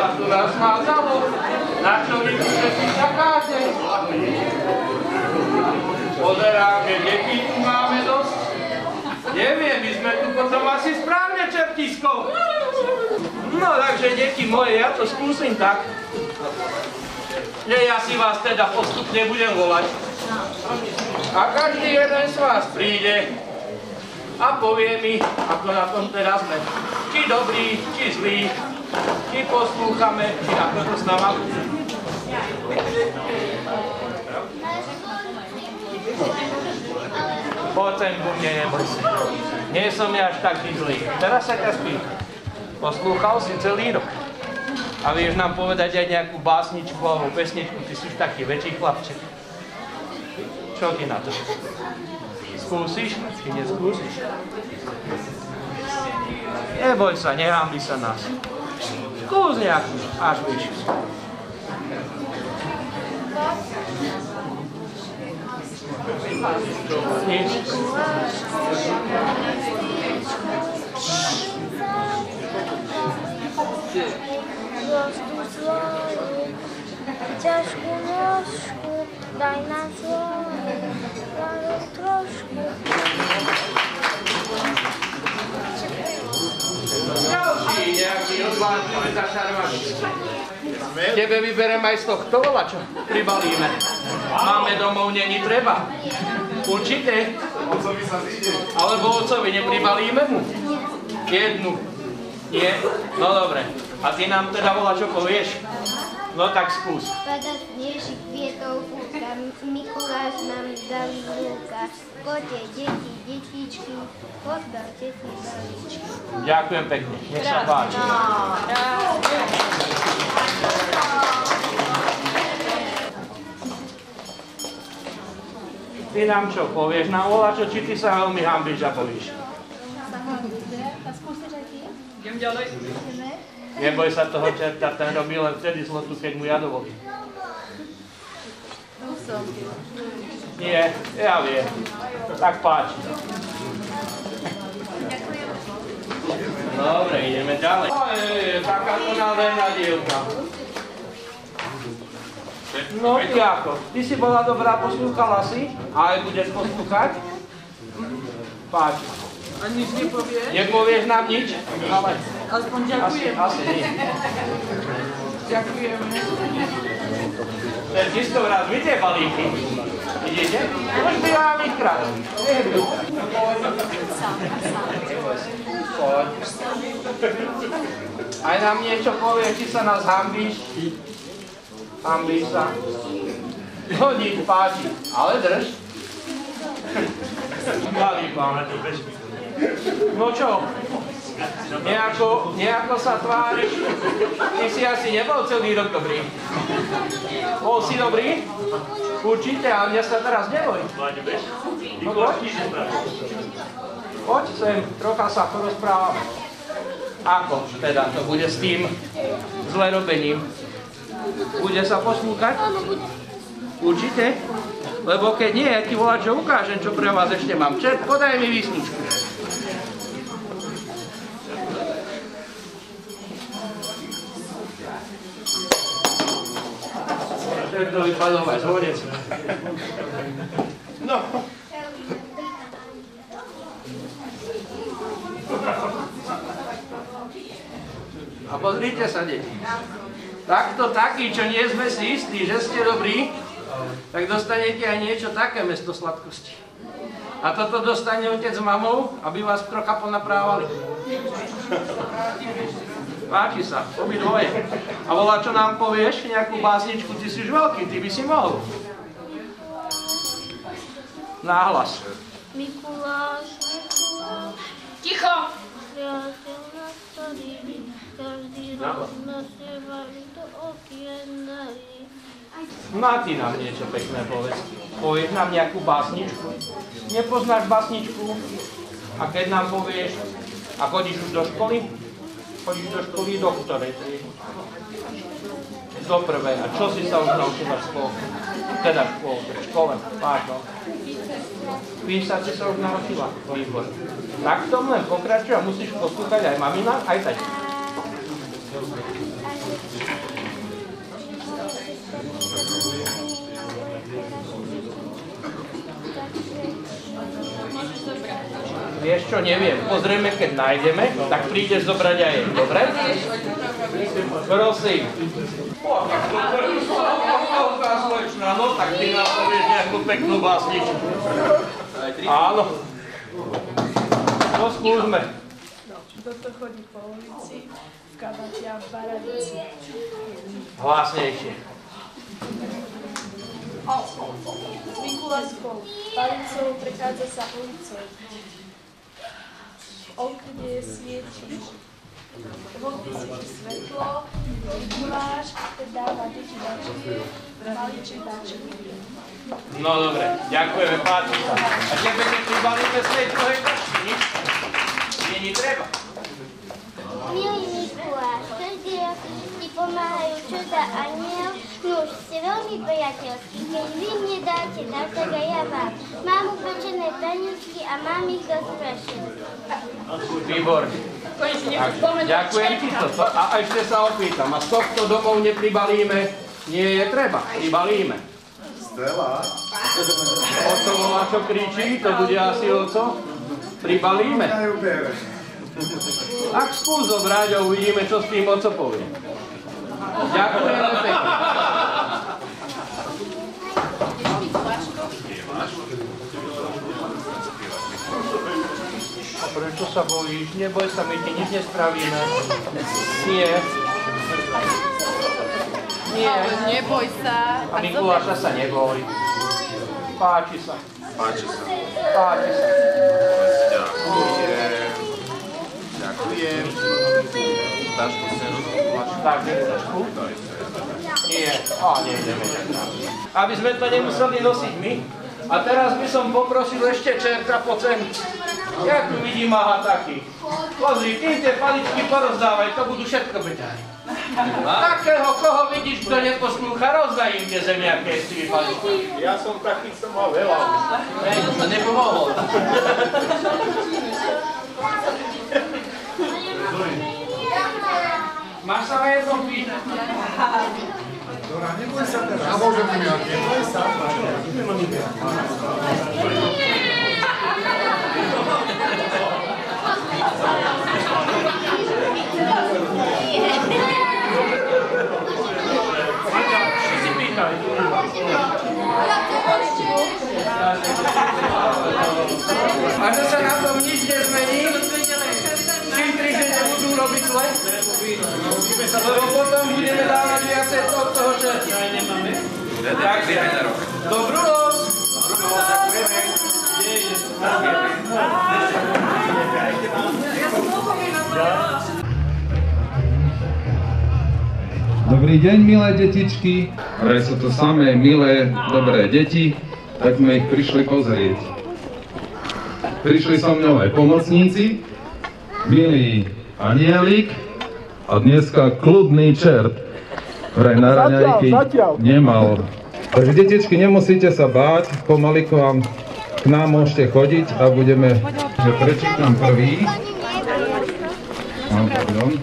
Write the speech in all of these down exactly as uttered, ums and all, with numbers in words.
sa tu rozmázalo? Na čo vy tu všetci čakáte? Pozerám, že detí tu máme dosť. Neviem, my sme tu potom asi správne, čertisko. No takže, deti moje, ja to skúsim tak, že ja si vás teda postupne budem volať. A každý jeden z vás príde a povie mi, ako na tom teraz sme. Či dobrý, či zlý, či poslúchame, či ako to s nama bude. Poď sem ku mne, neboj si. Nie som ja až taký zlý. Teraz sa ťa spýtam. Poslúchal si celý rok. A vieš nám povedať aj nejakú básničku alebo pesničku, ty si už taký väčší chlapček. Čo ty na to? Skúsiš? Či neskúsiš? Neboj sa, nehámbi sa nás. Skús nejakú, až vyššiu. Nič. Ťažkú nožku, daj na zlomu, daj trošku. Ďalší nejaký odvážny zašarvaný. Tebe vyberem aj z tohto vola, čo pribalíme. Máme domov, není treba. Určite. Alebo otcovi nepribalíme mu? Jednu. Nie? No dobre. A ty nám teda volá, čo povieš? No tak skús. Pada sneží kvietov fúka, Mikuláš nám dal v rukách. Kote, deti, detičky, postavte si balíčky. Ďakujem pekne. Nech sa páči. Ty nám čo povieš? Nám volá, čo či ty sa veľmi hambíš a povíš? A skúsiš aj ty? Idem ďalej. Neboj sa toho čerta, ten robí len vtedy zlotu, keď mu ja dovolím. Nie, ja viem. Tak páči. Dobre, ideme ďalej. Ojej, taká to nádherná dievka. No ty ako? Ty si bola dobrá, poslúchala si? A aj budeš poslúchať? Páči. A nič nepovieš? Nepovieš nám nič? Ale... Aspoň Asi, ďakujem. asi nie. Ďakujeme. Ten čisto raz, vy tie balíky. Vidíte? Už by vám ich krát. Poď. Aj nám niečo povie, či sa nás hambíš. Hambíš sa. No nič, páči. Ale drž. Malý máme tu bežby. No čo? Nejako, nejako sa tváriš. Ty si asi nebol celý rok dobrý. Bol si dobrý? Určite, ale mňa sa teraz neboj. No poď. Poď sem, trocha sa porozprávame. Ako teda to bude s tým zlerobením? Bude sa poslúchať? Určite? Lebo keď nie, ja ti volať, že ukážem, čo pre vás ešte mám. Čert, podaj mi výsničku. Čert to vypadol aj zhodec. No. A pozrite sa, deti. Takto takí, čo nie sme si istí, že ste dobrí, tak dostanete aj niečo také mesto sladkosti. A toto dostane otec s mamou, aby vás trocha ponaprávali. Páči sa, obidvoje. A volá, čo nám povieš, nejakú básničku, ty si už veľký, ty by si mohol. Náhlas. Mikuláš, Mikuláš, Ticho! priateľ na starý, každý rok na seba do okien darí. No a ty nám niečo pekné povedz. Povieš nám nejakú básničku. Nepoznáš básničku? A keď nám povieš, a chodíš už do školy? Chodíš do školy do ktorej? Do prvej. A čo si sa už naučila v škole? Teda v škole, v škole, pardon. Písať si sa už naučila? Výbor. Tak v tom len pokračuj a musíš poslúchať aj mamina, aj taťka. Vieš čo, neviem. Pozrieme, keď nájdeme, tak prídeš zobrať aj jej. Dobre? Prosím. No, tak ty nás povieš nejakú peknú básničku. Áno. No, skúsme. Kto chodí po ulici, v kabati a v baranici. Hlasnejšie. Mikula spolu, palicou prechádza sa ulicou. V okne sviečíš, vonku svieti svetlo, Mikuláš, keď dáva deti dačky, maliček dačky. No dobre, ďakujeme, páči sa. A tebe nepribalíme z tej druhej dačky, nič? Nie treba. Milý Mikuláš, každý rok ti pomáhajú čuda aniel, nuž si veľmi priateľský, keď vy mne dáte dar, tak aj ja vám. Mám upečené taničky a mám ich dosť prešené. Výborne. Tak, ďakujem ti to. A ešte sa opýtam, a z tohto domov nepribalíme? Nie je treba, pribalíme. Stela? Oco volá, čo kričí, to bude asi oco. Pribalíme. Ak skús zobrať a uvidíme, čo s tým oco povie. Ďakujeme pekne. A prečo sa bojíš? Neboj sa, my ti nič nespravíme. Nie. Nie. Neboj sa. A Mikuláša sa neboj. Páči sa. Páči sa. Páči sa. Ďakujem. Ďakujem. Dáš to sem? Tak, nechceš tu? Nie. Á, nejdeme. Aby sme to nemuseli nosiť my. A teraz by som poprosil ešte čerta po sem. Ja tu vidím aha taký. Pozri, tým tie paličky porozdávaj, to budú všetko beťari. Takého, koho vidíš, kto neposlúcha, rozdaj im tie zemiaké s tými paličkami. Ja som taký, som mal veľa. Hej, to sa nepomohol. Máš sa na jednom pýtať? Dora, neboj sa teraz. A môžem mi mať, neboj sa. Si pýtaj. A že sa na tom nič nezmení? Čím tri žene budú robiť zle? Lebo potom budeme dávať viacej od toho čertia. Tak, dobrú noc. Dobrý deň, milé detičky. Vraj sú to samé milé, dobré deti, tak sme ich prišli pozrieť. Prišli so mnou aj pomocníci, milý anielik a dneska kľudný čert. Vraj na raňajky nemal. Takže detičky, nemusíte sa báť, pomaly k vám, k nám môžete chodiť a budeme, že prečítam prvý. Mám, pardon.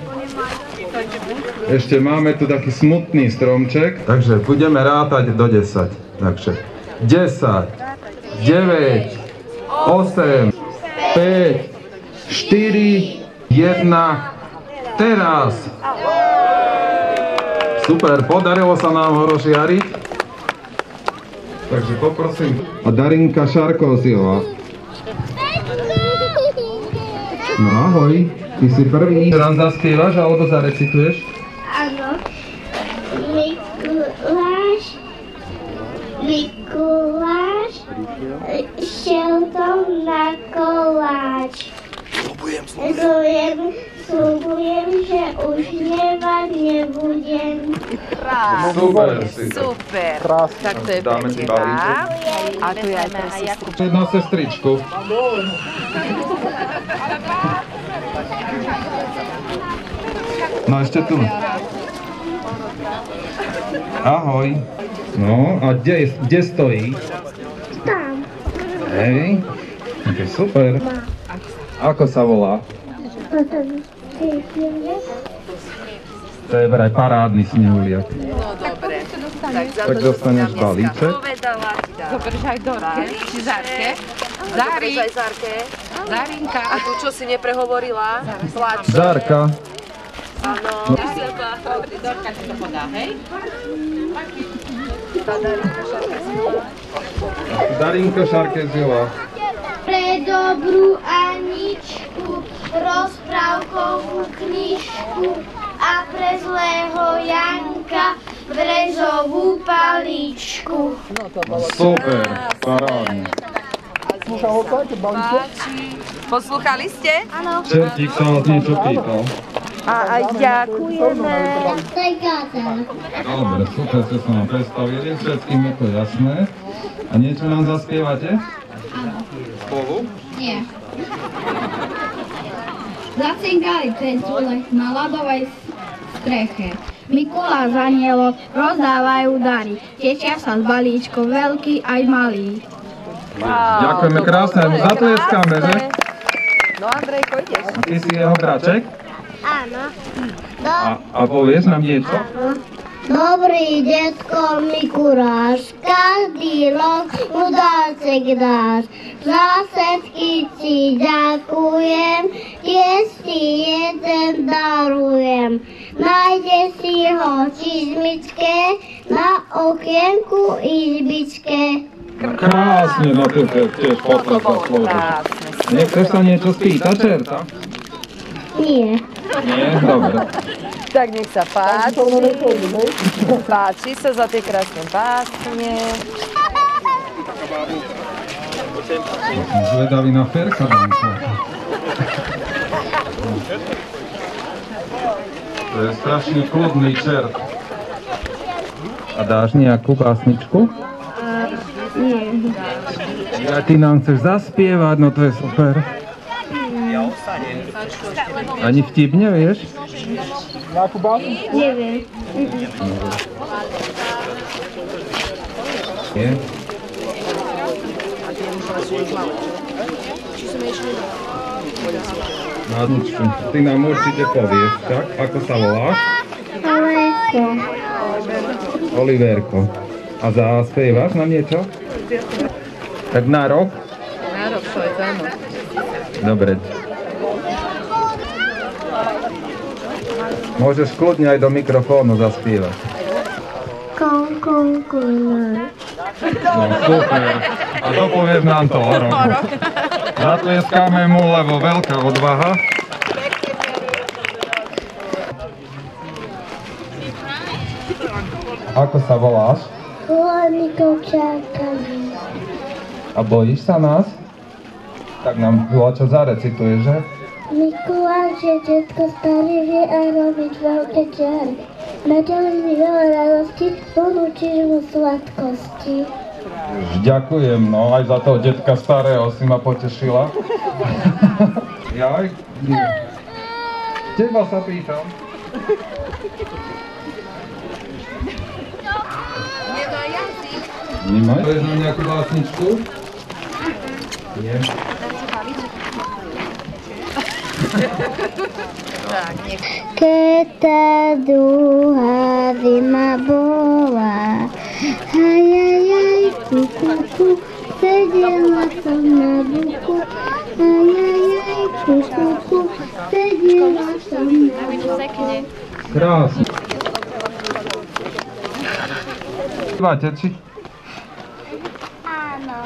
Ešte máme tu taký smutný stromček, takže budeme rátať do desať. Takže desať, deväť, osem, päť, štyri, jeden, teraz. Super, podarilo sa nám horošiariť. Takže poprosím. A Darinka Šarkovziová. No ahoj, ty si prvý. Raz zaspievaš alebo zarecituješ? Áno. Mikuláš, Mikuláš, šiel som na koláč. Sľubujem, sľubujem, že už nevať nebudem. Super, Super. Tak to je dáme pre ti teba. balíček. A to je aj pre sestru. Jedná sestričku. No ešte tu. Ahoj. No a kde, kde stojí? Tam. Hej. Okay, super. Ako sa volá? Potom písmene. To je vraj parádny snehuliak. No dobre. Tak, za Tak to, že dostaneš som nám dneska balíček. povedala, ti dám. Zoberieš aj Dorke, či Zárke. Zari. Zarinka. A tu čo si neprehovorila? Plač. Zárka. Áno. Dorka ti to podá, hej? Darinka Šarkeziová. Pre dobrú Aničku, rozprávkovú knižku a pre zlého Janka brezovú paličku. Super, parádne. Poslúchali ste? Áno. Čertík sa vás niečo pýtal. A aj ďakujeme. To je gázel. Dobre, super ste sa nám predstavili, všetkým je to jasné. A niečo nám zaspievate? Spolu? Nie. Zacinkali cenzule na ľadovej streche. Mikulás anielo rozdávajú dary. Tečia sa z balíčkov veľký aj malý. Ďakujeme krásne, zatleskáme, že? No Andrejko, ideš. A ty si jeho braček? Áno. A, a povieš nám niečo? Dobrý detko Mikuláš, každý rok mu darček dáš. Za všetky ti ďakujem, tiež ti jeden darujem. Nájde si ho v čizmičke, na okienku izbičke. Krásne, no to je tiež potleská slovo. Nechceš sa niečo spýtať, čerta? Nie. Nie? Dobre. Tak nech sa páči. Páči sa za tie krásne básne. Som zvedavý na Ferka, Danko. To je strašne kľudný čert. A dáš nejakú básničku? Nie. A ty nám chceš zaspievať, no to je super. Ani vtip nevieš? Neviem. Nie? Nádničku, ty nám určite povieš, tak? Ako sa voláš? Oliverko. Oliverko. A zaspievaš nám niečo? Tak na rok? Na rok, to je téma. Dobre. Môžeš kľudne aj do mikrofónu zaspievať. Kon, kon, kon. No super. A to povieš nám to o roku. Zatleskáme mu, lebo veľká odvaha. Ako sa voláš? Volám Mikulčákami. A bojíš sa nás? Tak nám čo zarecituje, že? Mikuláš je detko starý, vie aj robiť veľké čary. Naďalej mi veľa radosti, ponúčiš mu sladkosti. Ďakujem, no aj za toho detka starého si ma potešila. Jaj? Nie. Teba sa pýtam. Nemaj? Povieš nám nejakú básničku? Nie. Keď tá druhá zima bola, hajajaj, kukuku, sedela som na buku, hajajaj, kukuku, sedela som na buku. Krásne. Máte, či? Áno.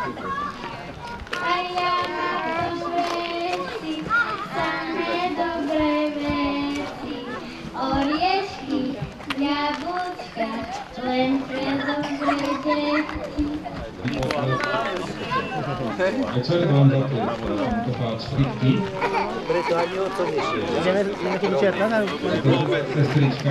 A ja mám veci, samé dobré veci, oriešky, jablčka, len pre dobré deti. A čo je vám za to? To páč fritky? Ideme, ideme keď čerta na ruku. Je to vôbec sestrička?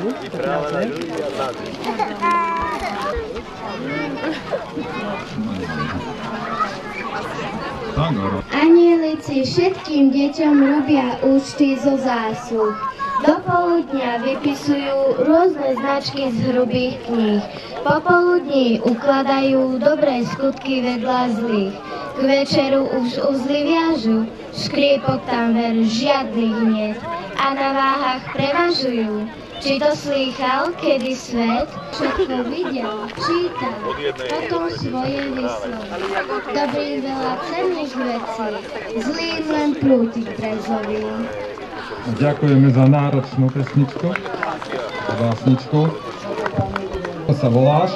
Anielici všetkým deťom robia účty zo zásluh. Do poludnia vypisujú rôzne značky z hrubých kníh. Popoludní ukladajú dobré skutky vedľa zlých. K večeru už uzly viažu, škriepok tam ver žiadnych niet. A na váhach prevažujú Či to slýchal, kedy svet všetko videl, čítal, potom svoje vyslovy. Dobrých veľa cenných vecí, zlým len prútik brezový. Ďakujeme za náročnú pesničku, básničku. Ako sa voláš?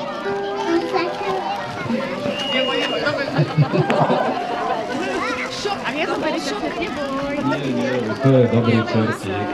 Nie, nie, to je dobrý čertík.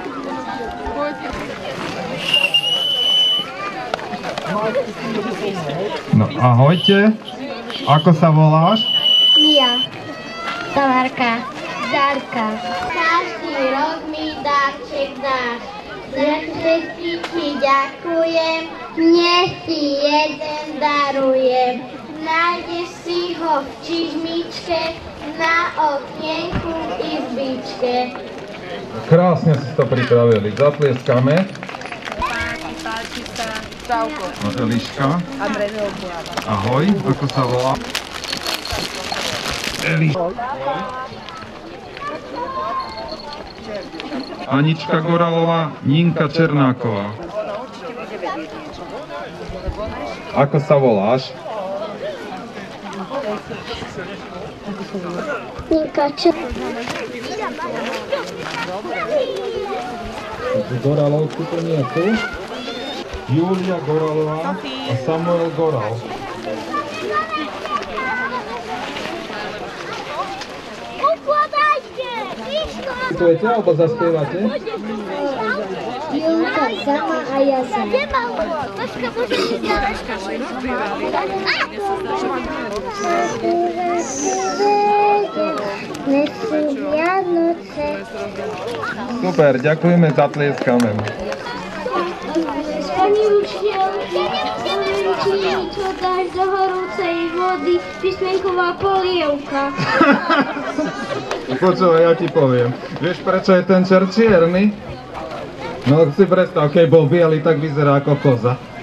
No ahojte, ako sa voláš? Mia. Tamarka. Darka. Každý rok mi darček dáš. Za všetky ti ďakujem, dnes ti jeden darujem. Nájdeš si ho v čižmičke, na okienku v izbičke. Krásne si to pripravili, zatlieskame. Páči sa. Čauko. Eliška. Andrej Neobláva. Ahoj, ako sa volá? Eliška. Anička Goralová, Ninka Černáková. Ako sa voláš? Ninka Černáková. Goralovky to nie sú? Julia Goralová a Samuel Goral. Citujete alebo zaspievate? Julka sama a ja sama. Počka, môžem si dať. Dnes sú Vianoce. Super, ďakujeme, zatlieskame. Pani učiteľka, poviem ti, čo dáš do horúcej vody, písmenková polievka. Počúvaj, ja ti poviem. Vieš, prečo je ten čert čierny? No si predstav, keď bol biely, tak vyzerá ako koza.